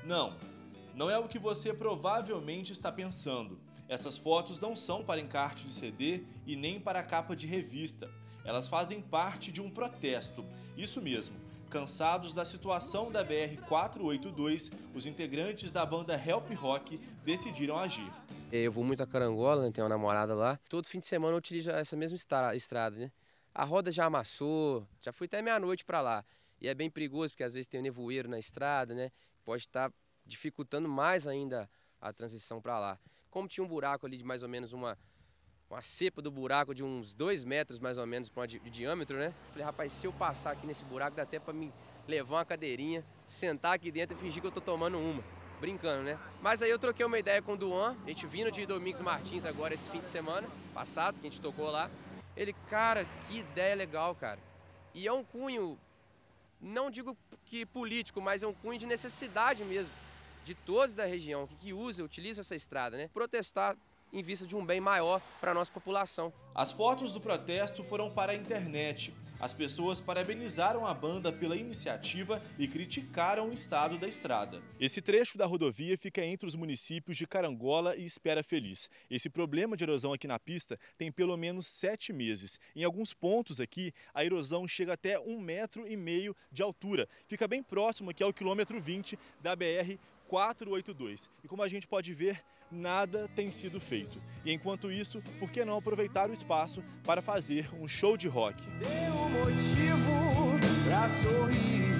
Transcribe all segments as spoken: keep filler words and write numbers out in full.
Não, não é o que você provavelmente está pensando. Essas fotos não são para encarte de C D e nem para capa de revista. Elas fazem parte de um protesto. Isso mesmo, cansados da situação da B R quatrocentos e oitenta e dois, os integrantes da banda Help Rock decidiram agir. Eu vou muito a Carangola, né? Tenho uma namorada lá. Todo fim de semana eu utilizo essa mesma estrada, né? A roda já amassou, já fui até meia-noite para lá. E é bem perigoso porque às vezes tem um nevoeiro na estrada, né? Pode estar dificultando mais ainda a transição para lá. Como tinha um buraco ali de mais ou menos uma, uma cepa do buraco de uns dois metros mais ou menos de, de diâmetro, né? Falei, rapaz, se eu passar aqui nesse buraco dá até para me levar uma cadeirinha, sentar aqui dentro e fingir que eu tô tomando uma. Brincando, né? Mas aí eu troquei uma ideia com o Duan, a gente vindo de Domingos Martins agora esse fim de semana passado, que a gente tocou lá. Ele, cara, que ideia legal, cara. E é um cunho, não digo que político, mas é um cunho de necessidade mesmo, de todos da região que, que usam, utilizam essa estrada, né? Protestar em vista de um bem maior para a nossa população. As fotos do protesto foram para a internet. As pessoas parabenizaram a banda pela iniciativa e criticaram o estado da estrada. Esse trecho da rodovia fica entre os municípios de Carangola e Espera Feliz. Esse problema de erosão aqui na pista tem pelo menos sete meses. Em alguns pontos aqui, a erosão chega até um metro e meio de altura. Fica bem próximo aqui ao quilômetro vinte da B R quatrocentos e oitenta e dois. E como a gente pode ver, nada tem sido feito. E enquanto isso, por que não aproveitar o espaço para fazer um show de rock? Deu motivo pra sorrir.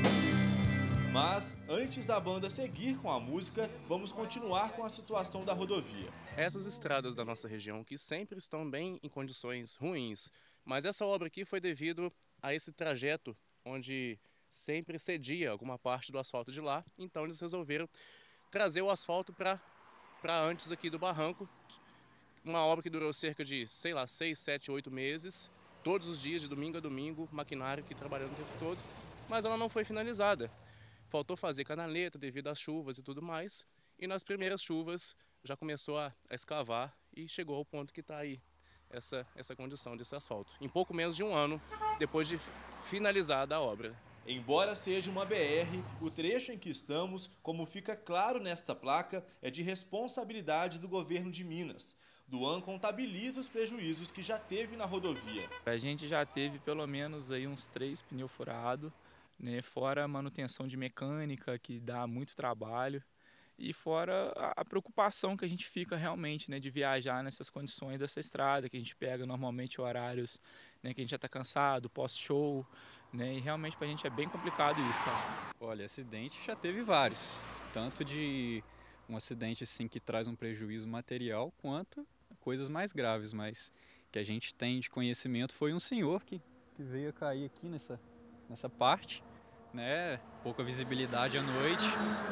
Mas, antes da banda seguir com a música, vamos continuar com a situação da rodovia. Essas estradas da nossa região que sempre estão bem em condições ruins, mas essa obra aqui foi devido a esse trajeto onde sempre cedia alguma parte do asfalto de lá, então eles resolveram trazer o asfalto para para antes aqui do barranco. Uma obra que durou cerca de, sei lá, seis, sete, oito meses, todos os dias, de domingo a domingo, maquinário que trabalhando o tempo todo, mas ela não foi finalizada. Faltou fazer canaleta devido às chuvas e tudo mais, e nas primeiras chuvas já começou a, a escavar e chegou ao ponto que está aí essa, essa condição desse asfalto. Em pouco menos de um ano, depois de finalizada a obra. Embora seja uma B R, o trecho em que estamos, como fica claro nesta placa, é de responsabilidade do governo de Minas. Duan contabiliza os prejuízos que já teve na rodovia. A gente já teve pelo menos aí uns três pneus furados, né, fora a manutenção de mecânica, que dá muito trabalho, e fora a, a preocupação que a gente fica realmente, né, de viajar nessas condições dessa estrada, que a gente pega normalmente horários, né, que a gente já está cansado, pós-show, né, e realmente pra gente é bem complicado isso, cara. Olha, acidente já teve vários, tanto de um acidente assim que traz um prejuízo material, quanto coisas mais graves, mas que a gente tem de conhecimento foi um senhor que, que veio a cair aqui nessa, nessa parte, né, pouca visibilidade à noite,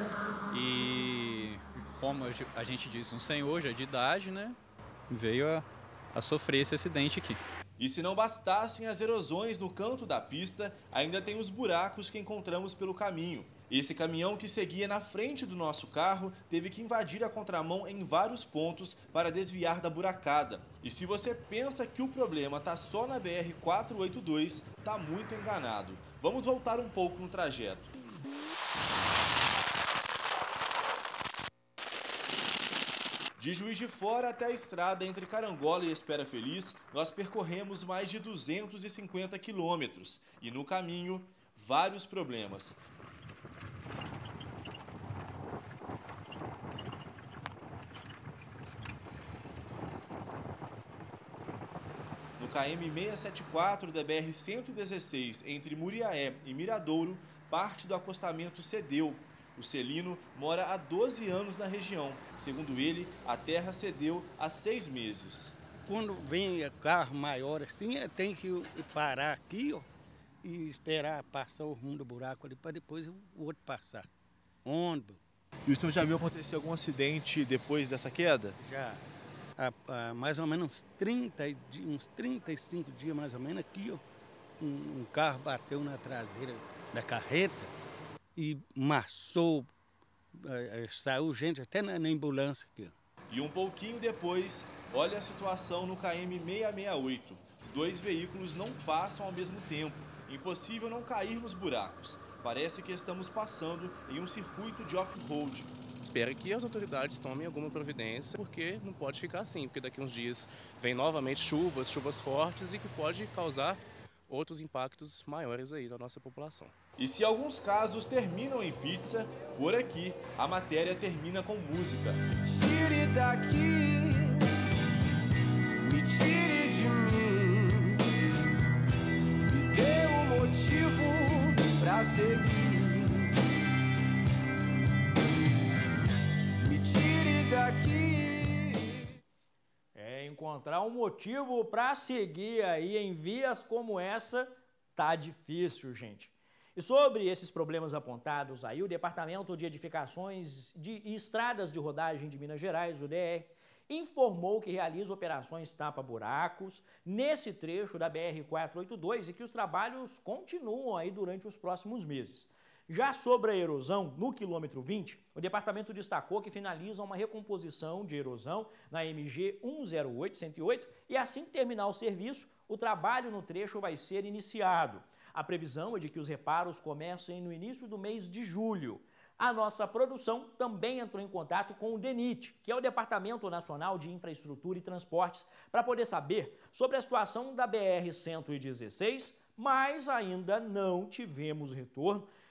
e como a gente disse, um senhor já de idade, né, veio a, a sofrer esse acidente aqui. E se não bastassem as erosões no canto da pista, ainda tem os buracos que encontramos pelo caminho. Esse caminhão que seguia na frente do nosso carro teve que invadir a contramão em vários pontos para desviar da buracada. E se você pensa que o problema está só na B R quatrocentos e oitenta e dois, está muito enganado. Vamos voltar um pouco no trajeto. De Juiz de Fora até a estrada entre Carangola e Espera Feliz, nós percorremos mais de duzentos e cinquenta quilômetros e no caminho, vários problemas. No K M seiscentos e setenta e quatro da B R cento e dezesseis, entre Muriaé e Miradouro, parte do acostamento cedeu. O Celino mora há doze anos na região. Segundo ele, a terra cedeu há seis meses. Quando vem carro maior assim, tem que parar aqui, ó, e esperar passar o rumo do buraco ali para depois o outro passar. Ônibus. E o senhor já viu acontecer algum acidente depois dessa queda? Já. Há, há mais ou menos uns, trinta, uns trinta e cinco dias mais ou menos aqui, ó, um, um carro bateu na traseira da carreta e massou, é, saiu gente até na, na ambulância aqui. E um pouquinho depois, olha a situação no K M seiscentos e sessenta e oito. Dois veículos não passam ao mesmo tempo. Impossível não cair nos buracos. parece que estamos passando em um circuito de off-road. Espero que as autoridades tomem alguma providência, porque não pode ficar assim, porque daqui a uns dias vem novamente chuvas, chuvas fortes e que pode causar outros impactos maiores aí na nossa população. E se alguns casos terminam em pizza, por aqui a matéria termina com música. Tire daqui, me tire de mim, me dê um motivo pra seguir. Me tire daqui. É, encontrar um motivo para seguir aí em vias como essa tá difícil, gente. E sobre esses problemas apontados aí, o Departamento de Edificações de e Estradas de Rodagem de Minas Gerais, o D E R, informou que realiza operações tapa-buracos nesse trecho da B R quatrocentos e oitenta e dois e que os trabalhos continuam aí durante os próximos meses. Já sobre a erosão, no quilômetro vinte, o departamento destacou que finaliza uma recomposição de erosão na M G um zero oito cento e oito e assim que terminar o serviço, o trabalho no trecho vai ser iniciado. A previsão é de que os reparos comecem no início do mês de julho. A nossa produção também entrou em contato com o DENIT, que é o Departamento Nacional de Infraestrutura e Transportes, para poder saber sobre a situação da B R cento e dezesseis, mas ainda não tivemos retorno